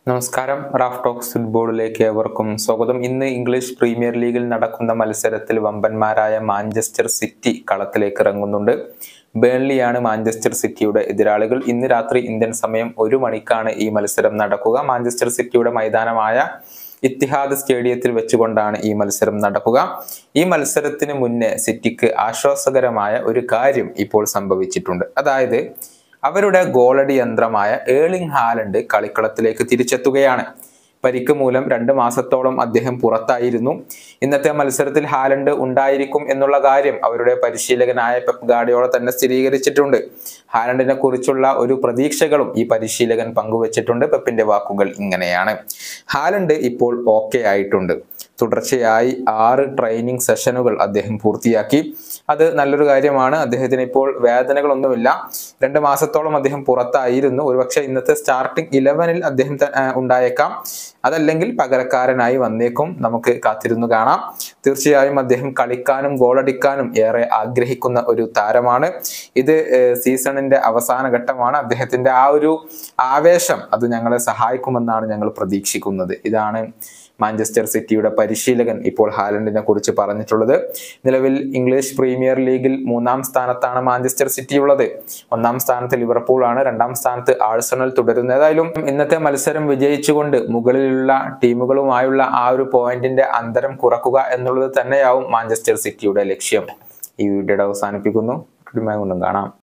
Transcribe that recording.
നമസ്കാരം. Raf talks ഫുട്ബോളിലേക്ക് ഏവർക്കും സ്വാഗതം. ഇന്ന് ഇംഗ്ലീഷ് പ്രീമിയർ ലീഗിൽ നടക്കുന്ന മത്സരത്തിൽ വമ്പന്മാരായ മാഞ്ചസ്റ്റർ സിറ്റി കളത്തിലേക്ക് ഇറങ്ങുന്നുണ്ട്. ബേൺലിയാണ് മാഞ്ചസ്റ്റർ സിറ്റിയുടെ എതിരാളികൾ. ഇന്ന് രാത്രി ഇന്ത്യൻ സമയം 1 മണിക്കാണ് ഈ മത്സരം നടക്കുക. മാഞ്ചസ്റ്റർ സിറ്റിയുടെ മൈതാനമായ ഇത്തിഹാദ് സ്റ്റേഡിയത്തിൽ വെച്ചുകൊണ്ടാണ് ഈ മത്സരം നടക്കുക. ഈ മത്സരത്തിന് മുന്നേ സിറ്റിക്ക് ആശ്വാസകരമായ ഒരു കാര്യം ഇപ്പോൾ സംഭവിച്ചിട്ടുണ്ട്. അതായത് അവരുടെ ഗോളടി യന്ത്രമായ ഏർലിംഗ് ഹാലൻഡ് കളിക്കളത്തിലേക്ക് തിരിച്ചെത്തുകയാണ്. പരിക്ക് മൂലം 2 മാസത്തോളം അദ്ദേഹം പുറത്തായിരുന്നു. ഇന്നത്തെ മത്സരത്തിൽ ഹാലൻഡ് ഉണ്ടായിരിക്കും എന്നുള്ള കാര്യം അവരുടെ പരിശീലകനായ പെപ് ഗാർഡിയോള തന്നെ സ്ഥിരീകരിച്ചിട്ടുണ്ട്. ഹാലൻഡിനെ കുറിച്ചുള്ള ഒരു പ്രതീക്ഷകളും ഈ പരിശീലകൻ പങ്കുവച്ചിട്ടുണ്ട്. പെപ്പിന്റെ വാക്കുകൾ ഇങ്ങനെയാണ്: ഹാലൻഡ് ഇപ്പോൾ ഓക്കെ ആയിട്ടുണ്ട്. തുടർച്ചയായി 6 ട്രെയിനിങ് സെഷനുകൾ അദ്ദേഹം പൂർത്തിയാക്കി. അത് നല്ലൊരു കാര്യമാണ്. അദ്ദേഹത്തിന് ഇപ്പോൾ വേദനകളൊന്നുമില്ല. 2 മാസത്തോളം അദ്ദേഹം പുറത്തായിരുന്നു. ഒരുപക്ഷെ ഇന്നത്തെ സ്റ്റാർട്ടിംഗ് 11-ൽ അദ്ദേഹം ഉണ്ടായേക്കാം, അതല്ലെങ്കിൽ പകരക്കാരനായി വന്നേക്കും. നമുക്ക് കാത്തിരുന്നു കാണാം. തീർച്ചയായും അദ്ദേഹം കളിക്കാനും ഗോളടിക്കാനും ഏറെ ആഗ്രഹിക്കുന്ന ഒരു താരമാണ്. ഇത് സീസണിന്റെ അവസാന ഘട്ടമാണ്. അദ്ദേഹത്തിന്റെ ആ ഒരു ആവേശം അത് ഞങ്ങളെ സഹായിക്കുമെന്നാണ് ഞങ്ങൾ പ്രതീക്ഷിക്കുന്നത്. ഇതാണ് മാഞ്ചസ്റ്റർ സിറ്റിയുടെ പരിശീലകൻ ഇപ്പോൾ ഹാലൻഡിനെ കുറിച്ച് പറഞ്ഞിട്ടുള്ളത്. നിലവിൽ ഇംഗ്ലീഷ് പ്രീമിയർ ലീഗിൽ 3-ാം സ്ഥാനത്താണ് മാഞ്ചസ്റ്റർ സിറ്റി ഉള്ളത്. 1-ാം സ്ഥാനത്ത് ലിവർപൂൾ ആണ്. 2-ാം സ്ഥാനത്ത് ആഴ്സണൽ തുടരുന്നു. ഏതായാലും ഇന്നത്തെ മത്സരം വിജയിച്ചുകൊണ്ട് മുകളിലുള്ള ടീമുകളുമായുള്ള ആ ഒരു പോയിന്റിന്റെ അന്തരം കുറക്കുക എന്നുള്ളത് തന്നെയാവും മാഞ്ചസ്റ്റർ സിറ്റിയുടെ ലക്ഷ്യം. ഈ വീഡിയോയുടെ അവസാനിപ്പിക്കുന്നു. കാണാം.